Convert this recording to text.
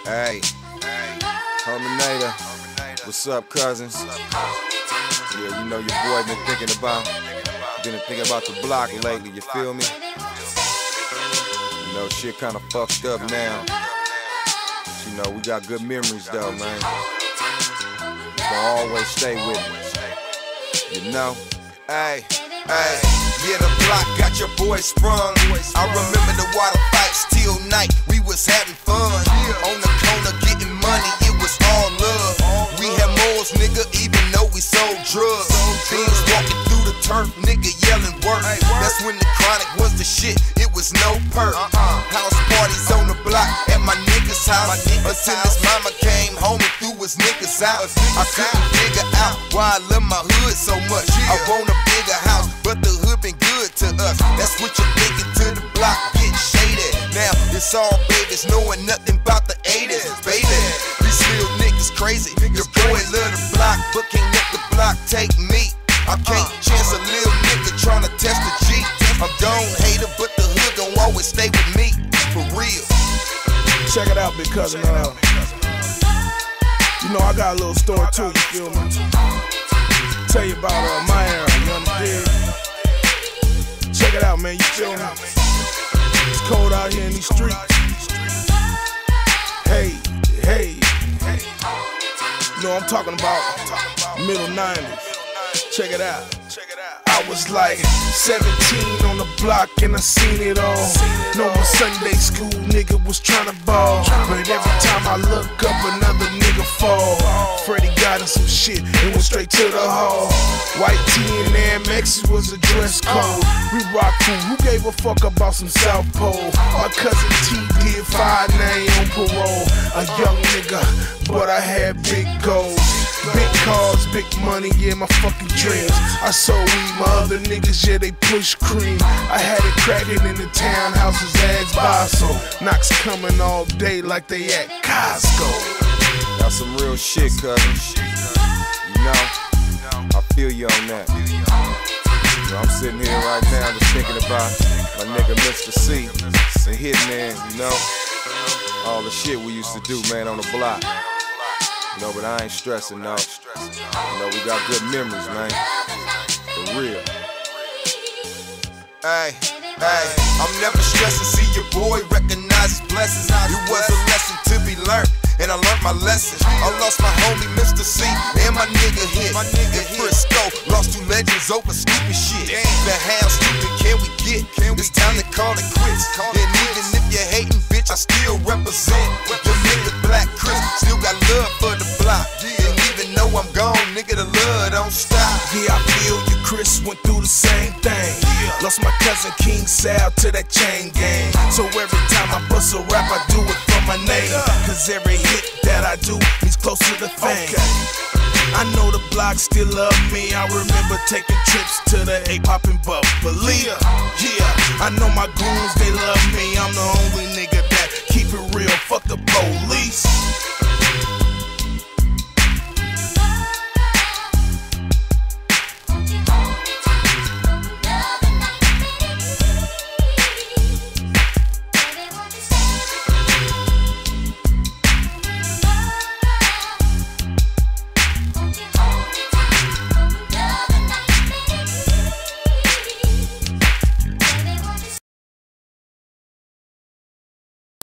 Hey, Hermanata, what's up, cousins? Yeah, you know your boy been thinking about the block lately, you feel me? You know, shit kinda fucked up now. But you know, we got good memories though, man. It's gonna always stay with me. You know? Hey, yeah, the block got your boy sprung. I remember the water fights till night, we was having fun. On the corner getting money, it was all love. We had morals, nigga, even though we sold drugs. Things walking through the turf, nigga yelling work. That's when the chronic was the shit, it was no perk. House parties on the block at my nigga's house. Until his mama came home and threw his niggas out. I couldn't figure out why I love my hood so much. I want a bigger house, but the hood been good to us. That's what you're thinking to the block, get shaded. Now it's all babies knowing nothing about the 80s, baby. These little niggas crazy. Your boy love the block, but can't let the block take me. I can't chance a little nigga trying to test the G. I'm gone hater, but the hood gon' always stay with me, for real. Check it out, because you know I got a little story too, you feel me? Tell you about my era, you understand? Check it out, man, you feel me? It's cold out here in these streets. Hey, you know I'm talking about middle 90s. Check it out. I was like 17 on the block and I seen it all. No more Sunday school, nigga was tryna ball. But every time I look up, another nigga fall. Freddie got in some shit and went straight to the hall. White tee and Air Maxes was a dress code. We rock food, who gave a fuck about some South Pole? My cousin T did 5 9 on parole. A young nigga, but I had big goals. Big cars, big money, yeah, my fucking dreams. I sold weed, my other niggas, yeah, they push cream. I had it cracking in the townhouses, ads by, so knocks coming all day like they at Costco. Got some real shit, cousin. You know, I feel you on that. You know, I'm sitting here right now just thinking about my nigga Mr. C, the Hitman, you know. All the shit we used to do, man, on the block. You know, but I ain't stressing, no. You know, we got good memories, man. For real. Hey, I'm never stressing. See your boy recognize his blessings. It was a lesson to be learned, and I learned my lesson. I lost my homie Mr. C and my nigga Hit. In Frisco, lost 2 legends over stupid shit. Now how stupid can we get? It's time to call it quits. And even if you're hating, bitch, I still represent. The nigga Black Chris still got love for the block. And even though I'm gone, nigga, the love don't stop. Yeah, I feel you, Chris went through the same thing. Lost my cousin King Sal to that chain gang. So every time I bust a rap, I do it for my name. Cause every hit that I do is close to the fame. I know the block still love me. I remember taking trips to the A-Pop and Buffalo. Yeah, I know my goons, they love me. I'm the only nigga that keep it real, fuck the police.